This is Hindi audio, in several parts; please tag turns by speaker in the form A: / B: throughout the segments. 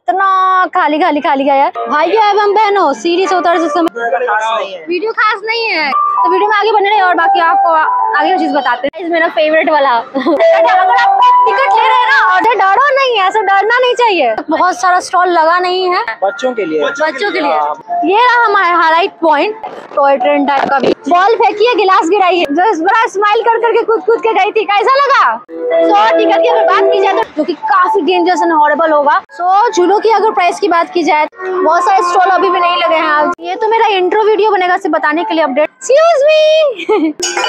A: इतना खाली खाली खाली गया भाइयों एवं बहनों। सीरीज होता है वीडियो खास नहीं है तो वीडियो में आगे बढ़ने रहे और बाकी आपको आगे की चीज बताते हैं। मेरा फेवरेट वाला अगर आप टिकट ले रहे हैं ना और डरो नहीं है, ऐसा डरना नहीं चाहिए। बहुत सारा स्टॉल लगा नहीं है बच्चों के लिए। ये रहा हमारा highlight point, toy train type का भी। बॉल फेंकी है, गिलास गिराई है, जो बड़ा स्माइल कर करके कूद के गई थी। कैसा लगा? सो टिकट की अगर बात की जाए तो जो कि काफी डेंजरस एंड हॉरिबल होगा। सो झूलों की अगर प्राइस की बात की जाए बहुत सारे स्टॉल अभी भी नहीं लगे हैं। ये तो मेरा इंट्रो वीडियो बनेगा सिर्फ बताने के लिए अपडेट। एक्सक्यूज मी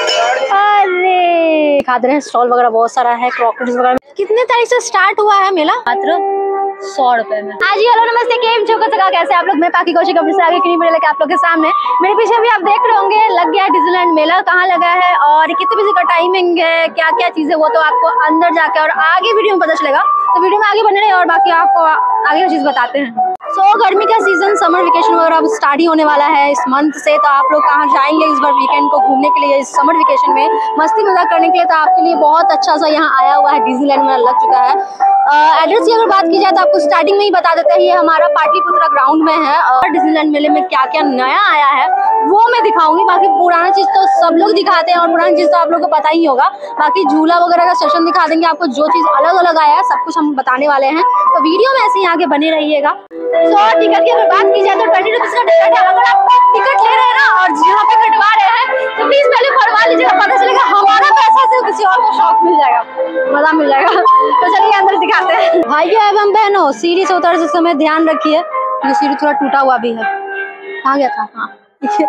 A: अरे खाते रहे स्टॉल वगैरह बहुत सारा है, क्रॉकरीज वगैरह। कितने तारीख से स्टार्ट हुआ है मेला? मात्र 100 रुपए में। हाँ जी, हेलो नमस्ते, केम चौका कैसे आप लोग? मैं पाकी कौशिक अपने से आगे की वीडियो लेकर आप लोग के सामने। मेरे पीछे भी आप देख रहे होंगे लग गया डिज्नीलैंड मेला। कहाँ लगा है और कितने बजे का टाइमिंग है, क्या क्या चीजें, वो तो आपको अंदर जाके और आगे वीडियो में पता चलेगा। तो वीडियो में आगे बढ़ने रहे और बाकी आपको आगे की चीज बताते हैं। सो गर्मी का सीजन, समर वेकेशन वगैरह अब स्टार्ट ही होने वाला है इस मंथ से। तो आप लोग कहाँ जाएंगे इस बार वीकेंड को घूमने के लिए, इस समर वेकेशन में मस्ती मजाक करने के लिए? तो आपके लिए बहुत अच्छा सा यहाँ आया हुआ है, डिज्नीलैंड में लग चुका है। एड्रेस की अगर बात की जाए तो आपको स्टार्टिंग में ही बता देते हैं, ये हमारा पाटलिपुत्रा ग्राउंड में है। और डिज्नीलैंड मेले में क्या क्या नया आया है वो मैं दिखाऊंगी। बाकी पुराना चीज तो सब लोग दिखाते हैं और पुरानी चीज तो आप लोग को पता ही होगा। बाकी झूला वगैरह का सेशन दिखा देंगे आपको, जो चीज अलग अलग आया है सब कुछ हम बताने वाले हैं। तो वीडियो में ऐसे ही आगे बने रहिएगा। सो टिकट की अगर बात की जाए तो 20 रुपीज का टिकट है। अगर आप टिकट ले रहे हैं ना और यहाँ पे कटवा रहे हैं तो प्लीज पहले भरवा लीजिएगा, पता चलेगा हमारा पैसा से किसी और को शौक मिल जाएगा, मजा मिल जाएगा। तो चलिए अंदर दिखाते हैं। भाइयों एवं बहनों, सीढ़ी से उतरते समय ध्यान रखिए, ये सीढ़ी थोड़ा टूटा हुआ भी है। कहाँ गया था? हाँ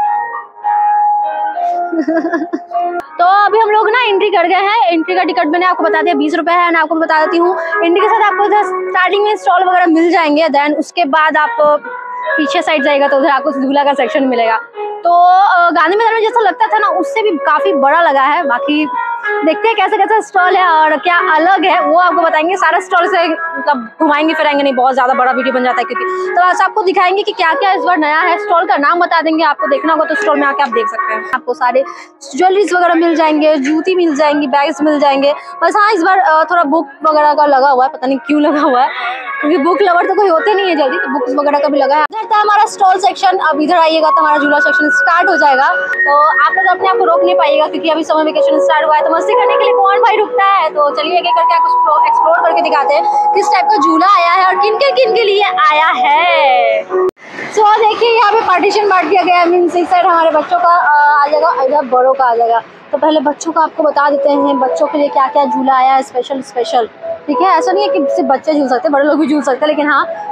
A: तो अभी हम लोग ना एंट्री कर गए हैं। एंट्री का टिकट मैंने आपको बता दिया 20 रुपए है। मैं आपको बता देती हूँ एंट्री के साथ आपको इधर स्टार्टिंग में स्टॉल वगैरह मिल जाएंगे। देन उसके बाद आप पीछे साइड जाएगा तो उधर आपको झूला का सेक्शन मिलेगा। तो गांधी मैदान में जैसा लगता था ना उससे भी काफी बड़ा लगा है। बाकी देखते हैं कैसे कैसे स्टॉल है और क्या अलग है वो आपको बताएंगे। सारा स्टॉल से मतलब घुमाएंगे फिराएंगे नहीं, बहुत ज्यादा बड़ा वीडियो बन जाता है क्योंकि। तो आज आपको दिखाएंगे कि क्या क्या इस बार नया है। स्टॉल का नाम बता देंगे, आपको देखना होगा तो स्टॉल में आके आप देख सकते हैं। आपको सारे ज्वेलरीज वगैरह मिल जाएंगे, जूती मिल जाएंगी, बैग्स मिल जाएंगे। बस हाँ इस बार थोड़ा बुक वगैरह का लगा हुआ है, पता नहीं क्यों लगा हुआ है क्योंकि बुक लवर तो कोई होते नहीं है जल्दी, तो बुक्स वगैरह का भी लगा है। इधर था हमारा स्टॉल सेक्शन। अब इधर आइएगा तो हमारा झूला सेक्शन स्टार्ट हो जाएगा। तो आप लोग अपने आप को रोक नहीं पाइएगा क्योंकि अभी समर वेकेशन स्टार्ट हुआ है तो मस्ती करने के लिए कौन भाई रुकता है। तो चलिए एक एक करके आपको एक्सप्लोर करके दिखाते हैं किस टाइप का झूला आया है और किन के लिए आया है। सो देखिए यहाँ पे पार्टीशन बांट दिया गया है। मीन्स इस साइड हमारे बच्चों का आ जाएगा, इधर बड़ों का आ जाएगा। तो पहले बच्चों का आपको बता देते हैं बच्चों के लिए क्या क्या झूला आया है स्पेशल। ठीक है, ऐसा नहीं है कि सिर्फ बच्चे झूल सकते, बड़े लोग भी झूल सकते हैं, लेकिन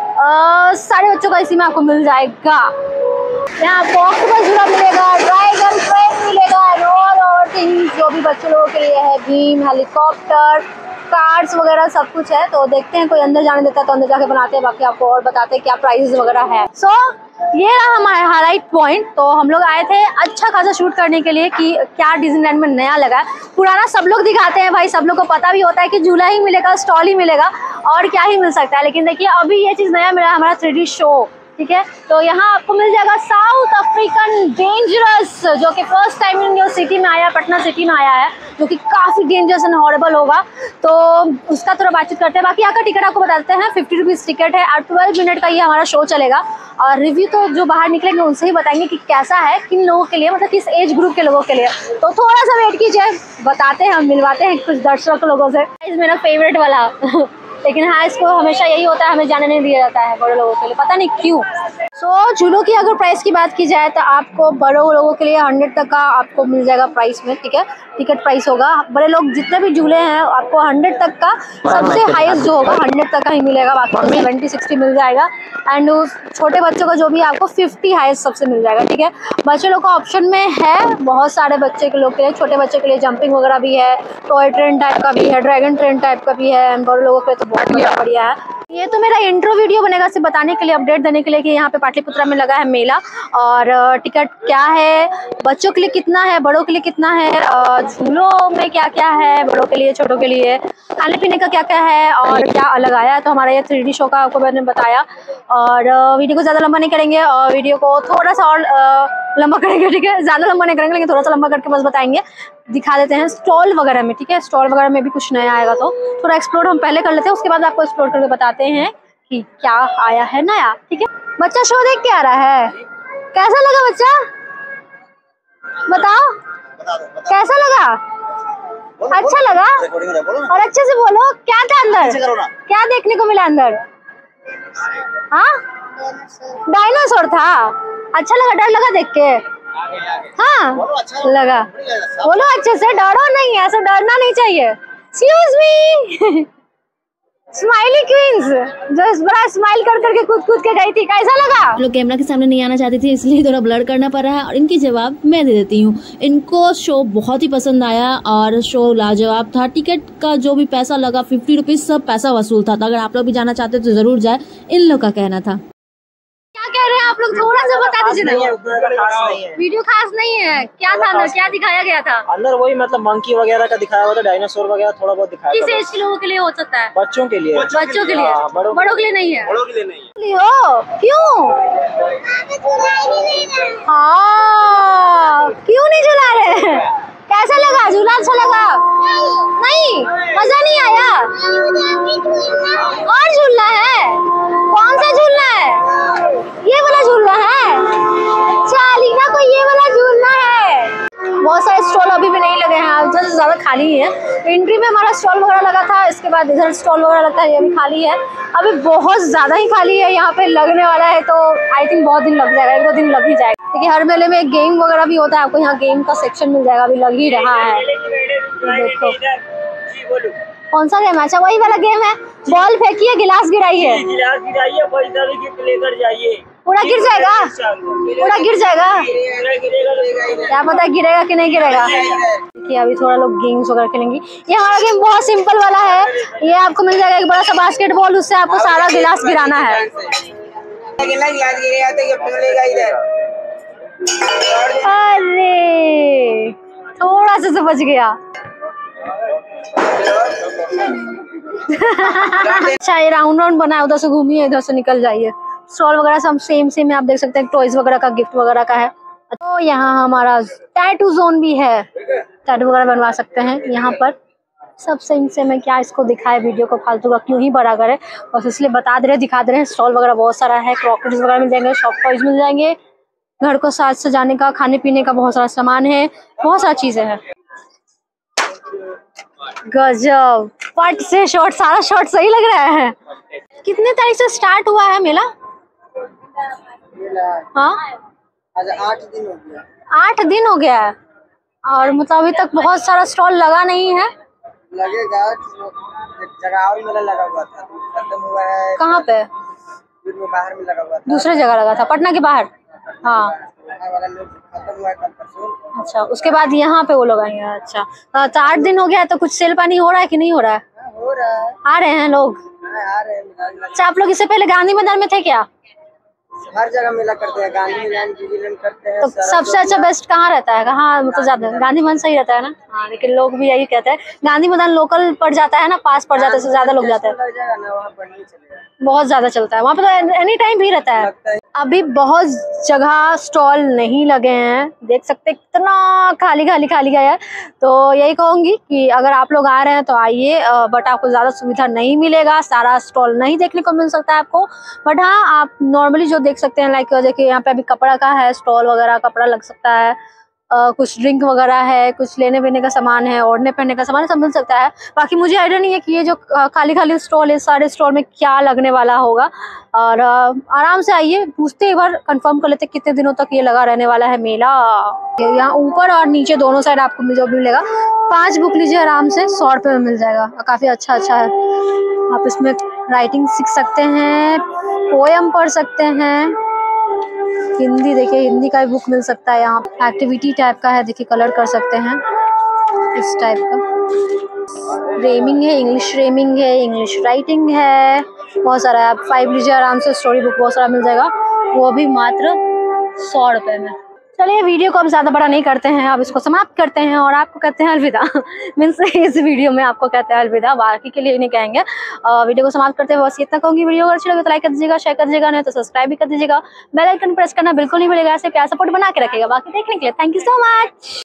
A: हाँ सारे बच्चों का इसी में आपको मिल जाएगा। यहाँ आपको ऑक्टोपस झूला मिलेगा, ड्रैगन ट्रेन मिलेगा, रोल थिंग्स जो भी बच्चे लोगों के लिए है, बीम, हेलीकॉप्टर, कार्स वगैरह सब कुछ है। तो देखते हैं कोई अंदर जाने देता है तो अंदर जाके बनाते हैं, बाकी आपको और बताते हैं क्या प्राइसेस वगैरह है। सो ये रहा हमारा हाईलाइट पॉइंट। तो हम लोग आए थे अच्छा खासा शूट करने के लिए कि क्या डिज्नीलैंड में नया लगा है। पुराना सब लोग दिखाते हैं भाई, सब लोग को पता भी होता है कि झूला ही मिलेगा, स्टॉल ही मिलेगा और क्या ही मिल सकता है। लेकिन देखिए अभी ये चीज नया मिला है, हमारा 3D शो। ठीक है, तो यहाँ आपको मिल जाएगा साउथ अफ्रीकन डेंजरस, जो कि फर्स्ट टाइम इन सिटी में आया, पटना सिटी में आया है, जो कि काफी डेंजरस एंड हॉरिबल होगा। तो उसका थोड़ा बातचीत करते हैं। बाकी यहाँ का टिकट आपको बता देते हैं 50 रुपीज टिकट है और 12 मिनट का ये हमारा शो चलेगा। और रिव्यू तो जो बाहर निकलेंगे उनसे ही बताएंगे कि कैसा है, किन लोगों के लिए, मतलब किस एज ग्रुप के लोगों के लिए। तो थोड़ा सा वेट कीजिए, बताते हैं, हम मिलवाते हैं कुछ दर्शक लोगों से। मेरा फेवरेट वाला लेकिन हाँ इसको हमेशा यही होता है, हमें जाने नहीं दिया जाता है बड़े लोगों के लिए, पता नहीं क्यों। सो झूलों की अगर प्राइस की बात की जाए तो आपको बड़े लोगों के लिए 100 तक का आपको मिल जाएगा प्राइस में। ठीक है, टिकट प्राइस होगा। बड़े लोग जितने भी झूले हैं आपको 100 तक का, सबसे हाईएस्ट जो होगा 100 तक का ही मिलेगा, बाकी 70-60 मिल जाएगा। एंड छोटे बच्चों का जो भी आपको 50 हाईएस्ट सबसे मिल जाएगा। ठीक है, बच्चे लोग का ऑप्शन में है बहुत सारे बच्चे के लोग के लिए, छोटे बच्चे के लिए जंपिंग वगैरह भी है, टॉय ट्रेन टाइप का भी है, ड्रैगन ट्रेन टाइप का भी है। बड़े लोगों के लिए तो बहुत बढ़िया है। ये तो मेरा इंट्रो वीडियो बनेगा सिर्फ बताने के लिए, अपडेट देने के लिए कि यहाँ पे पाटलिपुत्रा में लगा है मेला और टिकट क्या है, बच्चों के लिए कितना है, बड़ों के लिए कितना है, झूलों में क्या क्या है, बड़ों के लिए, छोटों के लिए, खाने पीने का क्या क्या है और क्या अलग आया है। तो हमारा ये 3D शो का आपको मैंने बताया और वीडियो को ज़्यादा लंबा नहीं करेंगे और वीडियो को थोड़ा सा और लंबा करेंगे। ठीक है, ज़्यादा लंबा नहीं करेंगे लेकिन थोड़ा सा लंबा करके बस बताएंगे, दिखा देते हैं स्टॉल वगैरह में। ठीक है, स्टॉल वगैरह में भी कुछ नया आएगा तो थोड़ा एक्सप्लोर हम पहले कर लेते हैं, उसके बाद आपको एक्सप्लोर करके बताते हैं कि क्या आया है नया। ठीक है, बच्चा शो देख के आ रहा है, कैसा लगा बच्चा? बताओ कैसा लगा? अच्छा लगा? और अच्छे से बोलो, क्या था अंदर? क्या देखने को मिला अंदर? हाँ, डायनासोर था। अच्छा लगा? डर लगा देख के? हाँ लगा। बोलो अच्छे से, डरो नहीं, ऐसा डरना नहीं चाहिए। एक्सक्यूज मी स्माइली क्वींस, जो बड़ा स्माइल कर करके कूद के गई थी, कैसा लगा?
B: लोग कैमरा के सामने नहीं आना चाहती थी, इसलिए थोड़ा ब्लर करना पड़ रहा है और इनकी जवाब मैं दे देती हूँ। इनको शो बहुत ही पसंद आया और शो लाजवाब था। टिकट का जो भी पैसा लगा 50 रुपीज, सब पैसा वसूल था। तो अगर आप लोग भी जाना चाहते तो जरूर जाए, इन लोग का कहना था।
A: क्या कह रहे हैं आप लोग, थोड़ा सा बता दीजिए ना। वीडियो खास नहीं है, क्या था अंदर, क्या दिखाया गया था
C: अंदर? वही मतलब मंकी वगैरह का दिखाया हुआ था, डायनासोर वगैरह थोड़ा बहुत दिखाया।
A: किस एज के लोगों के लिए हो सकता है?
C: बच्चों के लिए।
A: बच्चों के लिए, बड़ों के लिए नहीं है।
C: बड़ों के लिए नहीं है।
A: हो क्यों? हाँ, क्यों नहीं झुला रहे? कैसा लगा? झूला अच्छा लगा? नहीं, मजा नहीं आया? और झूलना है? कौन सा झूलना है? ये वाला झूलना है? चालीना को ये वाला झूलना है। बहुत सारे स्टॉल अभी भी नहीं लगे हैं, इधर से ज्यादा खाली ही है। एंट्री में हमारा स्टॉल वगैरह लगा था, इसके बाद इधर स्टॉल वगैरह लगता है, ये भी खाली है। अभी बहुत ज्यादा ही खाली है, यहाँ पे लगने वाला है तो आई थिंक बहुत दिन लग जाएगा, 1-2 दिन लग ही जाएगा। देखिए हर मेले में एक गेम वगैरह भी होता है, आपको यहाँ गेम का सेक्शन मिल जाएगा, अभी लग ही रहा है। देखो कौन सा गेम है? अच्छा वही वाला गेम है, बॉल फेंकिए, गिलास गिराइए,
C: गिलास गिराइए, पैसा भी गिफ्ट लेकर जाइए।
A: पूरा गिर जाएगा? पूरा गिर जाएगा? क्या पता गिरेगा कि नहीं गिरेगा। कि अभी थोड़ा लोग गेम्स वगैरह खेलेंगे। ये हमारा गेम बहुत सिंपल वाला है, ये आपको मिल जाएगा एक बड़ा सा बास्केटबॉल, उससे आपको सारा गिलास गिराना है। अरे थोड़ा सा बच गया। अच्छा ये राउंड राउंड बना है, उधर से घूमिए, इधर से निकल जाइए। स्टॉल वगैरह सब सेम है, आप देख सकते हैं, टॉयज वगैरह का, गिफ्ट वगैरह का है। तो यहाँ हमारा टैटू जोन भी है, टैटू वगैरह बनवा सकते हैं यहाँ पर। सबसे इनसे मैं क्या इसको दिखाए, वीडियो को फालतू का क्यों ही बड़ा करे, बस इसलिए बता दे रहे, दिखा दे रहे हैं। स्टॉल वगैरह बहुत सारा है, क्रॉकरीज वगैरह मिल जाएंगे, शॉप टॉयज मिल जाएंगे, घर को साज सजाने का, खाने पीने का बहुत सारा सामान है, बहुत सारी चीजें हैं। गजब, पट से शॉट, सारा शॉट सही लग रहा है। कितने तारीख से स्टार्ट हुआ है मेला? हाँ
D: 8 दिन हो गया।
A: 8 दिन हो गया है, और मतलब अभी तक बहुत सारा स्टॉल लगा नहीं है।
D: लगेगा, जगह और मेला लगा हुआ था, खत्म हुआ है।
A: कहाँ पे?
D: बाहर में लगा हुआ था,
A: दूसरे जगह लगा था, पटना के बाहर। हाँ
D: वाला लोग खत्म हुआ है कल परसों।
A: अच्छा, उसके बाद यहाँ पे वो लोग आएंगे। अच्छा तो 8 दिन हो गया है, तो कुछ सेल पानी हो रहा है कि नहीं हो रहा है?
D: हो रहा है,
A: आ रहे हैं लोग?
D: आ रहे हैं।
A: अच्छा, आप लोग इससे पहले गांधी मैदान में थे क्या?
D: हर जगह मेला करते हैं, गांधी मैदान, जुबिलेंट करते हैं।
A: तो सबसे अच्छा बेस्ट कहाँ रहता है? कहाँ मतलब ज्यादा? गांधी मैदान सही रहता है ना? हाँ, लेकिन लोग भी यही कहते हैं, गांधी मैदान लोकल पड़ जाता है ना, पास पड़ जाता है, ज्यादा लोग जाते हैं, बहुत ज्यादा चलता है वहाँ पे, तो एनी टाइम भी रहता है। अभी बहुत जगह स्टॉल नहीं लगे हैं, देख सकते हैं कितना खाली गया है। तो यही कहूंगी कि अगर आप लोग आ रहे हैं तो आइए, बट आपको ज्यादा सुविधा नहीं मिलेगा, सारा स्टॉल नहीं देखने को मिल सकता है आपको। बट हाँ, आप नॉर्मली जो देख सकते हैं, लाइक देखिए यहाँ पे अभी कपड़ा का है स्टॉल वगैरह, कपड़ा लग सकता है, कुछ ड्रिंक वगैरह है, कुछ लेने पीने का सामान है, ओढ़ने पहनने का सामान, सब मिल सकता है। बाकी मुझे आइडिया नहीं है कि ये जो खाली स्टॉल है, सारे स्टॉल में क्या लगने वाला होगा। और आराम से आइए, पूछते एक बार, कंफर्म कर लेते कितने दिनों तक ये लगा रहने वाला है मेला। यहाँ ऊपर और नीचे दोनों साइड आपको जो भी मिलेगा। 5 बुक लीजिए आराम से, 100 रुपये में मिल जाएगा, काफी अच्छा है। आप इसमें राइटिंग सीख सकते हैं, पोयम पढ़ सकते हैं, हिंदी, देखिए हिंदी का भी बुक मिल सकता है यहाँ। एक्टिविटी टाइप का है, देखिए कलर कर सकते हैं इस टाइप का। रेमिंग है, इंग्लिश रेमिंग है, इंग्लिश राइटिंग है, बहुत सारा है। आप 5 लीजिए आराम से, स्टोरी बुक बहुत सारा मिल जाएगा, वो भी मात्र 100 रुपये में। चलिए वीडियो को अब ज़्यादा बड़ा नहीं करते हैं, अब इसको समाप्त करते हैं और आपको कहते हैं अलविदा। मीन्स इस वीडियो में आपको कहते हैं अलविदा, बाकी के लिए नहीं कहेंगे। वीडियो को समाप्त करते हुए बस इतना कहूँगी, वीडियो अगर अच्छी लगे तो लाइक कर दीजिएगा, शेयर कर दीजिएगा, नहीं तो सब्सक्राइब भी कर दीजिएगा, बेल आइकन प्रेस करना बिल्कुल नहीं भूलिएगा, ऐसे प्यार सपोर्ट बना के रखेगा। बाकी देखने के लिए थैंक यू सो मच।